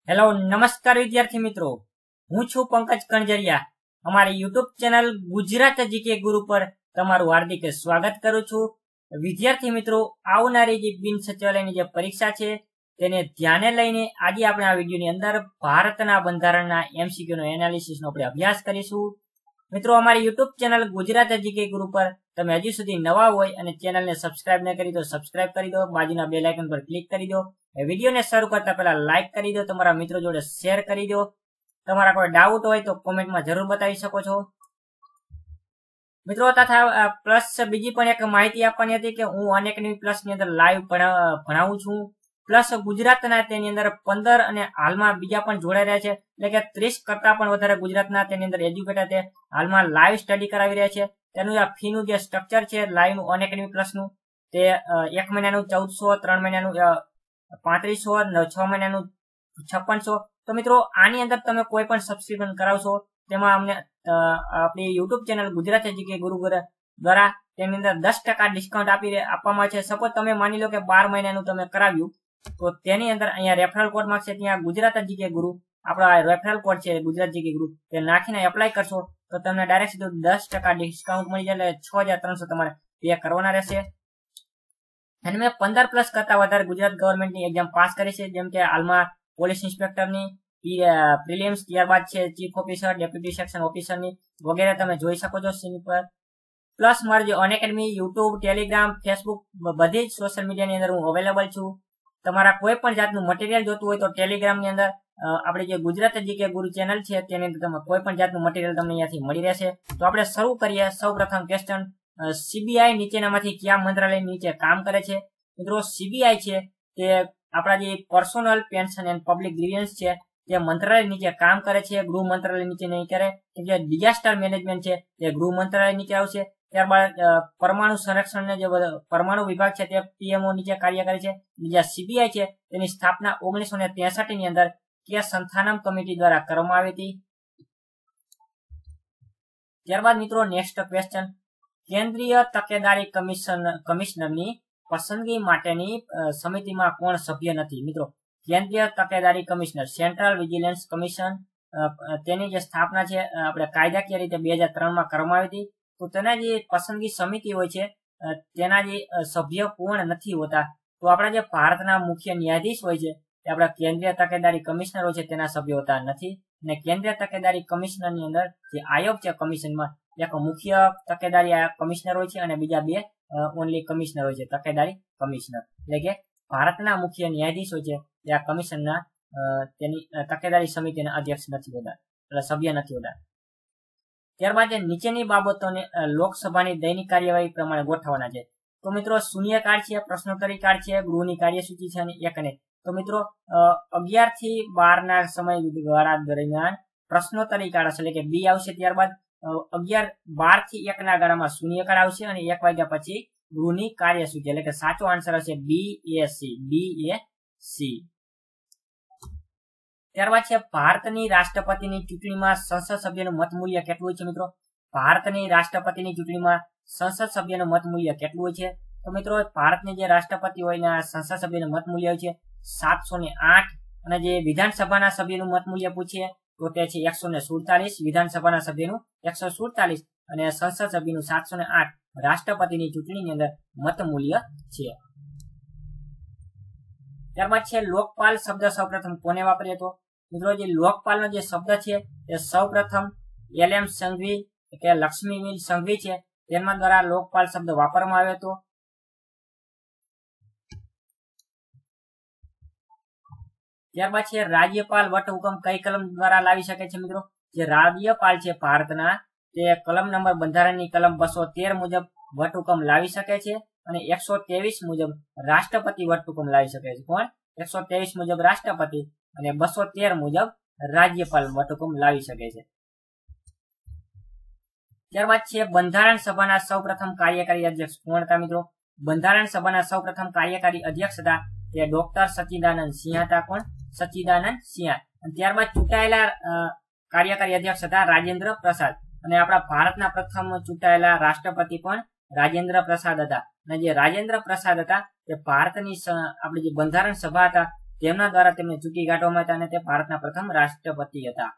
Hello નમસ્કાર વિદ્યાર્થી મિત્રો, હું છું પંકજ કણજરિયા. અમારી યુટ્યુબ ચેનલ ગુજરાત જીકે ગુરુ પર તમારું હાર્દિક સ્વાગત કરું છું. વિદ્યાર્થી મિત્રો, આવનારી જે બિન સચિવાલયની જે પરીક્ષા છે તેને ધ્યાને લઈને આજે આપણે આ વિડીયોની અંદર ભારતના બંધારણના એમસીક્યુ નો એનાલિસિસ નો આપણે અભ્યાસ કરીશું. મિત્રો, અમારી યુટ્યુબ ચેનલ ગુજરાત જીકે ગુરુ પર તમે હજી સુધી નવા હોય અને ચેનલને સબસ્ક્રાઇબ ન કરી તો સબસ્ક્રાઇબ કરી દો, બાજુના બેલ આઇકન પર ક્લિક કરી દો. વિડીયોને શરૂ કરતા પહેલા લાઇક કરી દો, તમારા મિત્રો જોડે શેર કરી દો. તમારા કોઈ ડાઉટ હોય તો કોમેન્ટમાં જરૂર બતાવી શકો છો મિત્રો. તથા પ્લસ બીજી પણ એક માહિતી આપવાની હતી કે હું અનએકેડમી પ્લસ ની અંદર લાઈવ ભણાવું છું. પ્લસ ગુજરાતના તેની અંદર 15 અને હાલમાં બીજા પણ જોડાઈ રહ્યા છે, એટલે કે 30 કરતા પણ વધારે ગુજરાતના તેની અંદર એજ્યુકેટર તે હાલમાં લાઈવ સ્ટડી કરાવી રહ્યા છે. તેનું આ ફીનું જે સ્ટ્રક્ચર છે લાઈવનું અનએકેડમી પ્લસ નું, તે 1 મહિનાનું 1400, 3 મહિનાનું 3500, 6 મહિનાનું 5600. તો મિત્રો, આની અંદર તમે કોઈ પણ સબસ્ક્રિપ્શન કરાવશો તેમાં અમને આપણી યુટ્યુબ ચેનલ ગુજરાત જીકે ગુરુ દ્વારા તેની અંદર 10% ડિસ્કાઉન્ટ આપવામાં છે. સપોઝ તમે માની લો કે 12 મહિનાનું તમે કરાવ્યું, તો તેની અંદર અહીંયા રેફરલ કોડ માંગશે, ત્યાં ગુજરાત જીકે ગુરુ આપણા રેફરલ કોડ છે ગુજરાત જીકે ગુરુ, તે નાખીને એપ્લાય કરશો તો તમને ડાયરેક્ટ સીધું 10% ડિસ્કાઉન્ટ મળી જાય, એટલે 6300 તમારે પે કરવાના રહેશે. અને મેં 15+ કરતા વધારે ગુજરાત ગવર્મેન્ટની એક્ઝામ પાસ કરી છે, જેમ કે હાલમાં પોલીસ ઇન્સ્પેક્ટરની પ્રિલિમ્સ, ત્યારબાદ છે ચીફ ઓફિસર, ડેપ્યુટી સેક્શન ઓફિસરની વગેરે તમે જોઈ શકો છો સ્ક્રીન પર. પ્લસ મારી જે અનએકેડમી યુટ્યુબ, ટેલિગ્રામ, ફેસબુક બધી જ સોશિયલ મીડિયાની અંદર હું અવેલેબલ છું. તમારા કોઈ પણ જાતનું મટીરિયલ જોતું હોય તો ટેલિગ્રામની અંદર આપણી જે ગુજરાત જીકે ગુરુ ચેનલ છે તેની અંદર તમે કોઈ પણ જાતનું મટીરિયલ તમને અહીંયાથી મળી રહેશે. તો આપણે શરૂ કરીએ. સૌ પ્રથમ ક્વેશ્ચન, સીબીઆઈ નીચેનામાંથી કયા મંત્રાલય નીચે કામ કરે છે? મિત્રો, સીબીઆઈ છે તે આપણા જે personnel pension and public grievance છે તે મંત્રાલય નીચે કામ કરે છે, ગૃહ મંત્રાલય નીચે નહીં કરે. જે ડિઝાસ્ટર મેનેજમેન્ટ છે તે ગૃહ મંત્રાલય નીચે આવશે. ત્યારબાદ પરમાણુ સંરક્ષણ જે પરમાણુ વિભાગ છે તે પીએમઓ નીચે કાર્ય કરે છે. બીજા સીબીઆઈ છે તેની સ્થાપના 1963 ની અંદર કે સંથાનમ કમિટી દ્વારા કરવામાં આવી હતી. ત્યારબાદ મિત્રો નેક્સ્ટ ક્વેશ્ચન, કેન્દ્રીય તકેદારી કમિશનરની પસંદગી માટેની સમિતિમાં કોણ સભ્ય નથી? મિત્રો, કેન્દ્રીય તકેદારી કમિશનર, સેન્ટ્રલ વિજિલન્સ કમિશન, તેની જે સ્થાપના છે આપણે કાયદાકીય રીતે 2003 માં કરવામાં આવી હતી. તો તેના જે પસંદગી સમિતિ હોય છે તેના જે સભ્ય કોણ નથી હોતા? તો આપણા જે ભારતના મુખ્ય ન્યાયાધીશ હોય છે તે આપણા કેન્દ્રીય તકેદારી કમિશનર હોય છે તેના સભ્ય હોતા નથી. અને કેન્દ્રીય તકેદારી કમિશનરની અંદર જે આયોગ છે કમિશનમાં, એક મુખ્ય તકેદારી કમિશનર હોય છે અને બીજા 2 ઓનલી કમિશનર હોય છે, તકેદારી કમિશનર. એટલે કે ભારતના મુખ્ય ન્યાયાધીશ હોય છે તે આ કમિશનના તેની તકેદારી સમિતિના અધ્યક્ષ નથી હોતા, એટલે સભ્ય નથી હોતા. ત્યારબાદ નીચેની બાબતોને લોકસભાની દૈનિક કાર્યવાહી પ્રમાણે ગોઠવવાના છે. તો મિત્રો, શૂન્યકાળ છે, પ્રશ્નોત્તરી કાળ છે, ગૃહની કાર્યસૂચિ છે અને એક ને. તો મિત્રો 11 થી 12 ના સમયગાળા દરમિયાન પ્રશ્નોત્તરી કાળ હશે, એટલે કે બી આવશે. ત્યારબાદ 12 થી 1 ના ગાળામાં શૂન્યકાળ આવશે અને 1 વાગ્યા પછી ગૃહની કાર્યસૂચિ, એટલે કે સાચો આન્સર હશે BAC. ત્યારબાદ છે ભારતની રાષ્ટ્રપતિની ચૂંટણીમાં સંસદ સભ્યનું મત મૂલ્ય કેટલું હોય છે? મિત્રો, ભારતની રાષ્ટ્રપતિની ચૂંટણીમાં સંસદ સભ્યનું મત મૂલ્ય કેટલું હોય છે? તો મિત્રો, ભારતની જે રાષ્ટ્રપતિ હોય ને સંસદ સભ્યનું મત મૂલ્ય હોય છે 708, અને જે વિધાનસભાના સભ્યનું મત મૂલ્ય પૂછીએ તો તે છે 147. વિધાનસભાના સભ્યનું 147 અને સંસદ સભ્યનું 708 રાષ્ટ્રપતિની ચૂંટણીની અંદર મત મૂલ્ય છે. ત્યારબાદ છે લોકપાલ શબ્દ સૌપ્રથમ કોને વાપર્યો હતો? મિત્રો, જે લોકપાલનો જે શબ્દ છે તે સૌપ્રથમ LM સંઘવી કે લક્ષ્મી સંઘવી છે તેના દ્વારા લોકપાલ શબ્દ વાપરવામાં આવ્યો હતો. ત્યારબાદ છે રાજ્યપાલ વટહુકમ કઈ કલમ દ્વારા લાવી શકે છે? મિત્રો, જે રાજ્યપાલ છે ભારતના તે કલમ નંબર બંધારણની કલમ 213 મુજબ વટહુકમ લાવી શકે છે અને 123 મુજબ રાષ્ટ્રપતિ વટહુકમ લાવી શકે છે. કોણ? 123 મુજબ રાષ્ટ્રપતિ અને 213 મુજબ રાજ્યપાલ વટહુકમ લાવી શકે છે. ત્યારબાદ છે બંધારણ સભાના સૌપ્રથમ કાર્યકારી અધ્યક્ષ કોણ હતા? મિત્રો, બંધારણ સભાના સૌપ્રથમ કાર્યકારી અધ્યક્ષ હતા તે ડોક્ટર સચ્ચિદાનંદ સિંહ હતા. કોણ? સચ્ચિદાનંદ સિંહ. અને ત્યારબાદ ચૂંટાયેલા કાર્યકારી અધ્યક્ષ હતા રાજેન્દ્ર પ્રસાદ. અને આપણા ભારતના પ્રથમ ચૂંટાયેલા રાષ્ટ્રપતિ પણ રાજેન્દ્ર પ્રસાદ હતા. અને જે રાજેન્દ્ર પ્રસાદ હતા તે ભારતની આપણી જે બંધારણ સભા હતા તેમના દ્વારા તેમને ચૂંટી કાઢવામાં હતા અને તે ભારતના પ્રથમ રાષ્ટ્રપતિ હતા.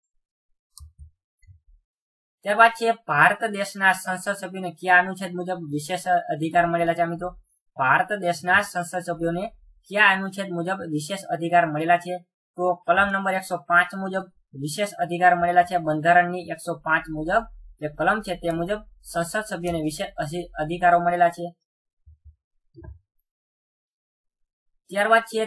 ત્યારબાદ છે ભારત દેશના સંસદ સભ્યોને કયા અનુચ્છેદ મુજબ વિશેષ અધિકાર મળેલા છે મિત્રો? ભારત દેશના સંસદ સભ્યોને કયા અનુચ્છેદ મુજબ વિશેષ અધિકાર મળેલા છે? તો કલમ નંબર 105 મુજબ વિશેષ અધિકાર મળેલા છે. બંધારણની 105 મુજબ જે કલમ છે તે મુજબ સંસદ સભ્યોને વિશેષ અધિકારો મળેલા છે. ત્યારબાદ છે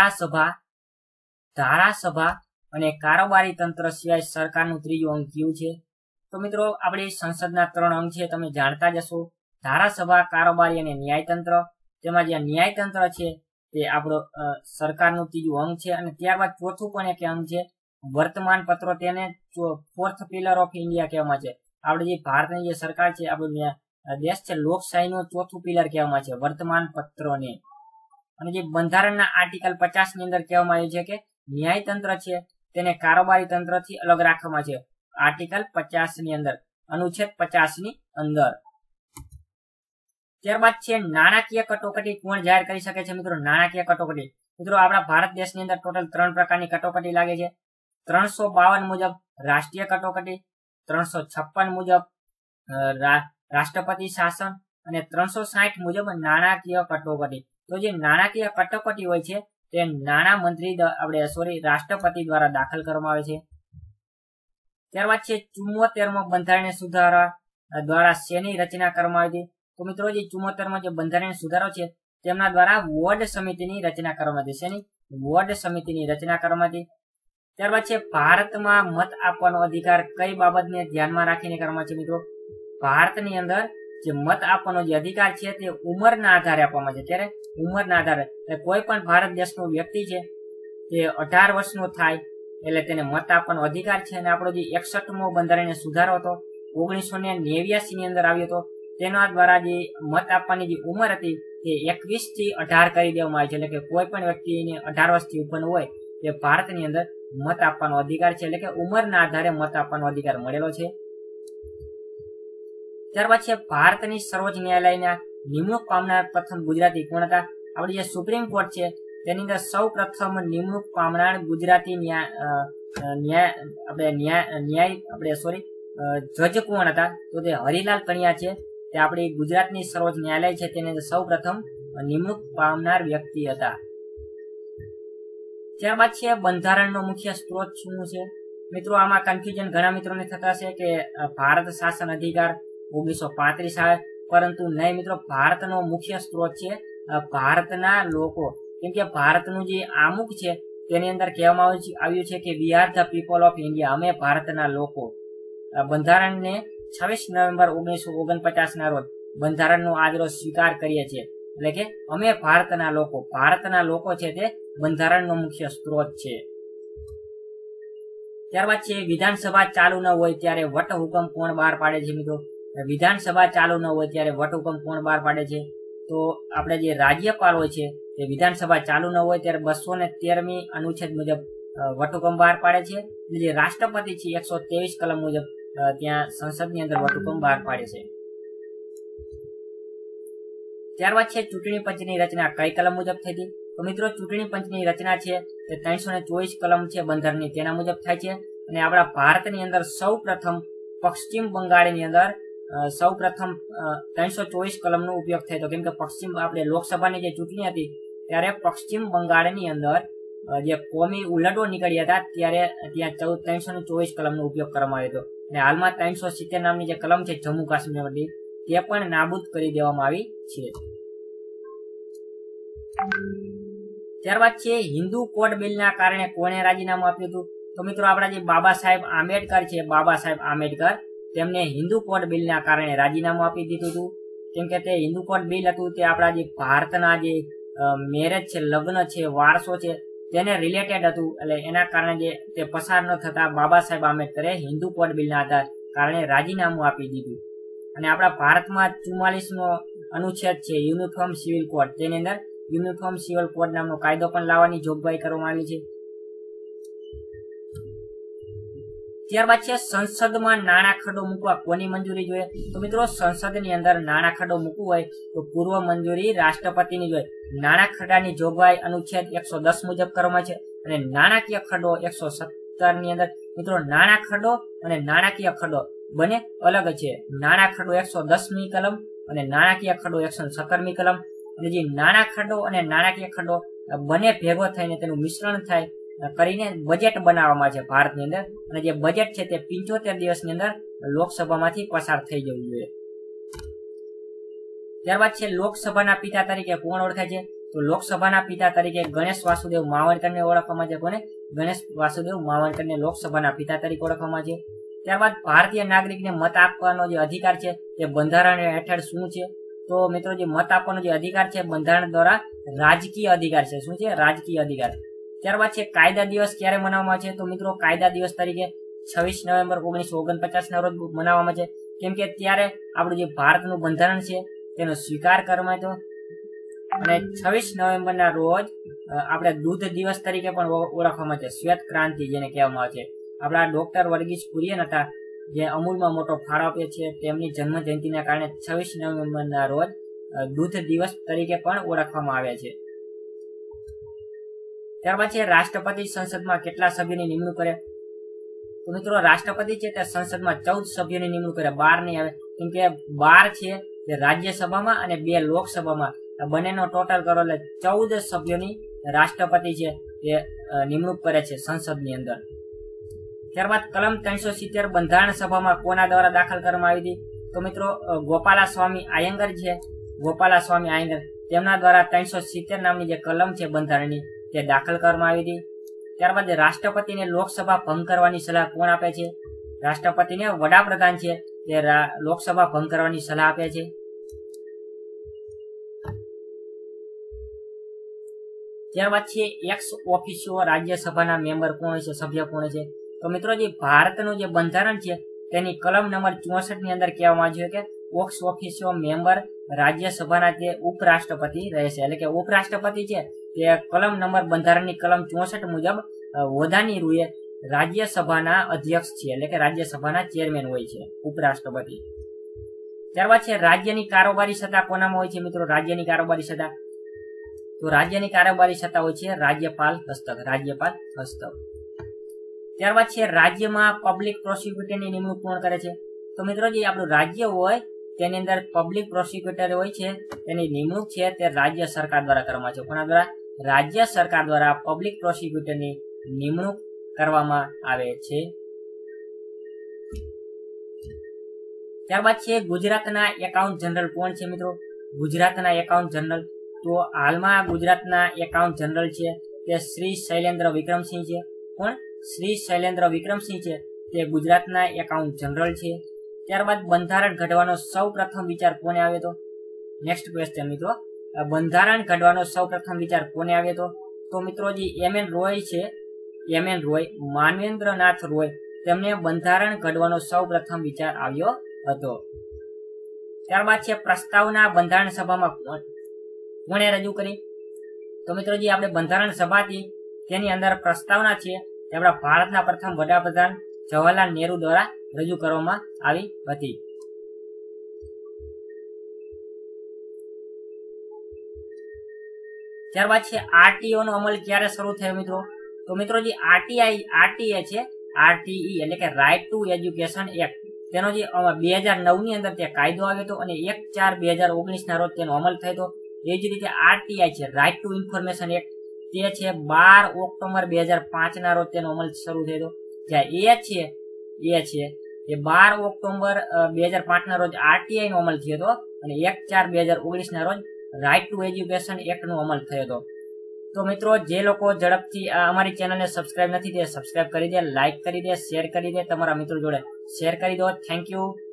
ધારાસભા અને કારોબારી તંત્ર સિવાય સરકારનું ત્રીજું અંગ કયું છે? તો મિત્રો આપણી સંસદના 3 અંગ છે, તમે જાણતા જ હશો. ધારાસભા, કારોબારી અને ન્યાયતંત્ર. તેમાં જે ન્યાયતંત્ર છે તે આપણો સરકારનું ત્રીજું અંગ છે. અને ત્યારબાદ ચોથું પણ એક અંગ છે વર્તમાન પત્રો, તેને ફોર્થ પિલર ઓફ ઇન્ડિયા કહેવામાં છે. આપણી જે ભારતની જે સરકાર છે, આપણો દેશ છે, લોકશાહીનું ચોથું પિલર કહેવામાં છે વર્તમાન પત્રોને. અને જે બંધારણના આર્ટિકલ 50 ની અંદર કહેવામાં આવ્યું છે કે ન્યાયતંત્ર છે તેને કારોબારી તંત્રથી અલગ રાખવામાં છે. આર્ટિકલ 50 ની અંદર, અનુચ્છેદ 50 ની અંદર. ત્યારબાદ છે નાણાકીય કટોકટી કોણ જાહેર કરી શકે છે મિત્રો? નાણાકીય કટોકટી મિત્રો આપણા ભારત દેશની અંદર ટોટલ 3 પ્રકારની કટોકટી લાગે છે. 352 મુજબ રાષ્ટ્રીય કટોકટી, 356 મુજબ રાષ્ટ્રપતિ શાસન અને 360 મુજબ નાણાકીય કટોકટી. તો જે નાણાકીય કટોકટી હોય છે તે નાણાં મંત્રી રાષ્ટ્રપતિ દ્વારા દાખલ કરવામાં આવે છે. ત્યારબાદ છે 74મો બંધારણીય સુધારા દ્વારા શેની રચના કરવામાં આવી હતી? તો મિત્રો જે 74મો જે બંધારણીય સુધારો છે તેમના દ્વારા વોર્ડ સમિતિની રચના કરવામાં હતી. શેની? વોર્ડ સમિતિની રચના કરવામાં હતી. ત્યારબાદ છે ભારતમાં મત આપવાનો અધિકાર કઈ બાબતને ધ્યાનમાં રાખીને કરવામાં છે મિત્રો? ભારતની અંદર જે મત આપવાનો જે અધિકાર છે તે ઉંમરના આધારે આપવામાં છે. ત્યારે ઉંમરના આધારે કોઈ પણ ભારત દેશનો વ્યક્તિ છે તે 18 વર્ષનો થાય એટલે તેને મત આપવાનો અધિકાર છે. અને આપણો જે 61મો બંધારણીય સુધારો હતો 1989 ની અંદર આવ્યો હતો, તેના દ્વારા જે મત આપવાની જે ઉંમર હતી તે 21 થી 18 કરી દેવામાં આવી છે. એટલે કે કોઈ પણ વ્યક્તિને 18 વર્ષથી ઉપર હોય તે ભારતની અંદર મત આપવાનો અધિકાર છે. એટલે કે ઉંમરના આધારે મત આપવાનો અધિકાર મળેલો છે. ત્યારબાદ છે ભારતની સર્વોચ્ચ ન્યાયાલયના નિમણૂક પામનાર પ્રથમ ગુજરાતી કોણ હતા? આપણી જે સુપ્રીમ કોર્ટ છે તેની અંદર સૌ પ્રથમ નિમણૂક પામનાર ગુજરાતી જજ કોણ હતા? તો તે હરિલાલ કણિયા છે. તે આપણી ગુજરાતની સર્વોચ્ચ ન્યાયાલય છે તેની અંદર સૌ પ્રથમ નિમણૂક પામનાર વ્યક્તિ હતા. ત્યારબાદ છે બંધારણનો મુખ્ય સ્ત્રોત શું છે મિત્રો? આમાં કન્ફ્યુઝન ઘણા મિત્રોને થતા છે કે ભારત શાસન અધિકાર 1935 આવે, પરંતુ નહીં મિત્રો, ભારતનો મુખ્ય સ્ત્રોત છે ભારતના લોકો. કેમ કે ભારતનું જે આમુખ છે તેની અંદર કહેવામાં આવ્યું છે કે we are the people of India, અમે ભારતના લોકો. બંધારણને 26 નવેમ્બર 1949 ના રોજ બંધારણનો આજરોજ સ્વીકાર કરીએ છીએ. એટલે કે અમે ભારતના લોકો છે તે બંધારણનો મુખ્ય સ્ત્રોત છે. ત્યારબાદ છે વિધાનસભા ચાલુ ન હોય ત્યારે વટહુકમ કોણ બહાર પાડે છે મિત્રો? વિધાનસભા ચાલુ ન હોય ત્યારે વટહુકમ કોણ બહાર પાડે છે? તો આપણે જે રાજ્યપાલ હોય છે તે વિધાનસભા ચાલુ ન હોય ત્યારે 213મી અનુચ્છેદ મુજબ વટહુકમ બહાર પાડે છે. જે રાષ્ટ્રપતિ છે 123 કલમ મુજબ ત્યાં સંસદની અંદર વટહુકમ બહાર પાડે છે. ત્યારબાદ છે ચૂંટણી પંચની રચના કઈ કલમ મુજબ થઈ હતી? તો મિત્રો ચૂંટણી પંચની રચના છે તે 324 કલમ છે બંધારણની, તેના મુજબ થાય છે. અને આપણા ભારતની અંદર સૌ પ્રથમ પશ્ચિમ બંગાળની અંદર 324 કલમનો ઉપયોગ થયો હતો. કેમ કે આપણે લોકસભાની જે ચૂંટણી હતી ત્યારે પશ્ચિમ બંગાળની અંદર જે કોમી ઉલટો નીકળ્યા હતા ત્યારે ત્યાં 324 કલમનો ઉપયોગ કરવામાં આવ્યો હતો. અને હાલમાં 370 નામની જે કલમ છે જમ્મુ કાશ્મીરની, તે પણ નાબૂદ કરી દેવામાં આવી છે. ત્યારબાદ છે હિન્દુ કોડ બિલના કારણે કોણે રાજીનામું આપ્યું હતું? તો મિત્રો આપણા જે બાબા સાહેબ આંબેડકર તેમને હિન્દુ કોડ બિલના કારણે રાજીનામું આપી દીધું હતું. કેમ કે તે હિન્દુ કોડ બિલ હતું તે આપણા જે ભારતના જે મેરેજ છે, લગ્ન છે, વારસો છે તેને રિલેટેડ હતું. એટલે એના કારણે જે તે પસાર ન થતા બાબા સાહેબ આંબેડકરે હિન્દુ કોડ બિલના કારણે રાજીનામું આપી દીધું. અને આપણા ભારતમાં 44મો અનુચ્છેદ છે યુનિફોર્મ સિવિલ કોડ, તેની અંદર યુનિફોર્મ સિવિલ કોડ નામનો કાયદો પણ લાવવાની જોગવાઈ કરવામાં આવી છે. ત્યારબાદ છે સંસદમાં નાણાં ખરડો મૂકવા કોની મંજૂરી જોઈએ? તો મિત્રો સંસદની અંદર નાણાં ખરડો મૂકવું હોય તો પૂર્વ મંજૂરી રાષ્ટ્રપતિની જોઈએ. નાણાં ખરડાની જોગવાઈ અનુચ્છેદ 110 મુજબ કરવામાં છે અને નાણાકીય ખરડો 117 ની અંદર મિત્રો નાણાં ખરડો અને નાણાકીય ખરડો બંને અલગ છે. નાણાં ખરડો 110મી કલમ અને નાણાકીય ખરડો 117મી કલમ. અને જે નાણાં ખરડો અને નાણાકીય ખરડો બંને ભેગો થઈને તેનું મિશ્રણ થાય કરીને બજેટ બનાવવામાં છે ભારતની અંદર. અને જે બજેટ છે તે 75 દિવસની અંદર લોકસભામાંથી પસાર થઈ જવું જોઈએ. ત્યારબાદ છે લોકસભાના પિતા તરીકે કોણ ઓળખાય છે? તો લોકસભાના પિતા તરીકે ગણેશ વાસુદેવ માવણકરને ઓળખવામાં છે. કોને? ગણેશ વાસુદેવ માવણકરને લોકસભાના પિતા તરીકે ઓળખવામાં છે. ત્યારબાદ ભારતીય નાગરિકને મત આપવાનો જે અધિકાર છે તે બંધારણ હેઠળ શું છે? તો મિત્રો જે મત આપવાનો જે અધિકાર છે બંધારણ દ્વારા રાજકીય અધિકાર છે. શું છે? રાજકીય અધિકાર. ત્યારબાદ છે કાયદા દિવસ ક્યારે મનાવવામાં છે? તો મિત્રો કાયદા દિવસ તરીકે 26 નવેમ્બર 1949 ના રોજ મનાવવામાં છે. કેમ કે ત્યારે આપણું જે ભારતનું બંધારણ છે તેનો સ્વીકાર કરવામાં આવ્યો અને 26 નવેમ્બરના રોજ આપણે દૂધ દિવસ તરીકે પણ ઓળખવામાં છે. શ્વેત ક્રાંતિ જેને કહેવામાં આવે છે. આપણા ડોક્ટર વર્ગીસ કુરિયન હતા જે અમૂલમાં મોટો ફાળો આપે છે. તેમની જન્મ જયંતિના કારણે 26 નવેમ્બરના રોજ દૂધ દિવસ તરીકે પણ ઓળખવામાં આવે છે. ત્યારબાદ છે રાષ્ટ્રપતિ સંસદમાં કેટલા સભ્યોની નિમણૂક કરે? તો મિત્રો રાષ્ટ્રપતિ છે તે સંસદમાં 14 સભ્યોની નિમણૂક કરે, 12 નહીં આવે. કેમ કે 12 છે તે રાજ્યસભામાં અને 2 લોકસભામાં બંનેનો ટોટલ કરો એટલે 14 સભ્યોની રાષ્ટ્રપતિ છે તે નિમણૂક કરે છે સંસદની અંદર. ત્યારબાદ કલમ 370 બંધારણ સભામાં કોના દ્વારા દાખલ કરવામાં આવી હતી? તો મિત્રો ગોપાલાસ્વામી આયંગર છે, ગોપાલાસ્વામી આયંગર તેમના દ્વારા 370 નામની જે કલમ છે બંધારણની તે દાખલ કરવામાં આવી હતી. ત્યારબાદ રાષ્ટ્રપતિને લોકસભા ભંગ કરવાની સલાહ કોણ આપે છે? રાષ્ટ્રપતિને વડાપ્રધાન છે તે લોકસભા ભંગ કરવાની સલાહ આપે છે. ત્યારબાદ છે એક્સ ઓફિશિયો રાજ્યસભાના મેમ્બર કોણ છે? સભ્ય કોણ છે? તો મિત્રો જે ભારતનું જે બંધારણ છે તેની કલમ નંબર 64 ની અંદર કહેવામાં આવ્યું છે કે એક્સ ઓફિશિયો મેમ્બર રાજ્યસભાના તે ઉપરાષ્ટ્રપતિ રહેશે. એટલે કે ઉપરાષ્ટ્રપતિ છે તે કલમ નંબર બંધારણની કલમ 64 મુજબ હોદ્દાની રૂએ રાજ્યસભાના અધ્યક્ષ છે. એટલે કે રાજ્યસભાના ચેરમેન હોય છે ઉપરાષ્ટ્રપતિ. ત્યારબાદ છે રાજ્યની કારોબારી સત્તા કોનામાં હોય છે? મિત્રો રાજ્યની કારોબારી સત્તા, તો રાજ્યની કારોબારી સત્તા હોય છે રાજ્યપાલ હસ્તક, રાજ્યપાલ હસ્તક. ત્યારબાદ છે રાજ્યમાં પબ્લિક પ્રોસિક્યુટરની નિમણૂક કોણ કરે છે? તો મિત્રો જે આપણું રાજ્ય હોય તેની અંદર પબ્લિક પ્રોસિક્યુટર હોય છે તેની નિમણૂક છે તે રાજ્ય સરકાર દ્વારા કરવામાં છે. કોના દ્વારા? રાજ્ય સરકાર દ્વારા પબ્લિક પ્રોસિક્યુટરની નિમણૂક કરવામાં આવે છે. ત્યારબાદ છે ગુજરાતના એકાઉન્ટ જનરલ કોણ છે? મિત્રો ગુજરાતના એકાઉન્ટ જનરલ, તો હાલમાં ગુજરાતના એકાઉન્ટ જનરલ છે તે શ્રી શૈલેન્દ્ર વિક્રમસિંહ છે. કોણ? શ્રી શૈલેન્દ્ર વિક્રમસિંહ છે તે ગુજરાતના એકાઉન્ટ જનરલ છે. ત્યારબાદ બંધારણ ઘડવાનો સૌ પ્રથમ વિચાર કોને આવ્યો હતો? નેક્સ્ટ ક્વેશ્ચન મિત્રો, બંધારણ ઘડવાનો સૌ પ્રથમ વિચાર કોને આવ્યો હતો? તો મિત્રો જે એમ.એન. રોય છે, એમ.એન. રોય, માનવેન્દ્રનાથ રોય તેમને બંધારણ ઘડવાનો સૌ પ્રથમ વિચાર આવ્યો હતો. ત્યારબાદ છે પ્રસ્તાવના બંધારણ સભામાં કોણે રજૂ કરી? તો મિત્રો જે આપણે બંધારણ સભા હતી તેની અંદર પ્રસ્તાવના છે તે આપણા ભારતના પ્રથમ વડાપ્રધાન જવાહરલાલ નહેરુ દ્વારા રજૂ કરવામાં આવી હતી. ત્યારબાદ છે આરટીઓ નો અમલ ક્યારે શરૂ થયો મિત્રો? તો મિત્રો જે આરટીએ છે, આરટીઈ એટલે કે રાઇટ ટુ એજ્યુકેશન એક્ટ, તેનો જે 2009 ની અંદર તે કાયદો આવ્યો હતો અને 1/4/2019 ના રોજ તેનો અમલ થયો હતો. એ જ રીતે આરટીઆઈ છે, રાઇટ ટુ ઇન્ફોર્મેશન એક્ટ, તે છે 12 ઓક્ટોબર 2005 ના રોજ તેનો અમલ શરૂ થયો હતો. જ્યાં એ છે એ 12 ઓક્ટોબર 2005 ના રોજ આરટીઆઈ નો અમલ થયો હતો અને 1/4/2019 ના રોજ રાઇટ ટુ એજ્યુકેશન એક્ટ નો અમલ થયો હતો. તો મિત્રો જે લોકો ઝડપથી અમારી ચેનલને સબસ્ક્રાઇબ નથી તે સબસ્ક્રાઇબ કરી દે, લાઇક કરી દે, શેર કરી દે, તમારા મિત્રો જોડે શેર કરી દો. Thank you.